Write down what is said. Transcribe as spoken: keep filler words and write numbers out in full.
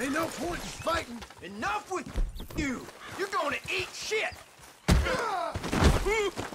Ain't no point in fighting. Enough with you! You're gonna eat shit!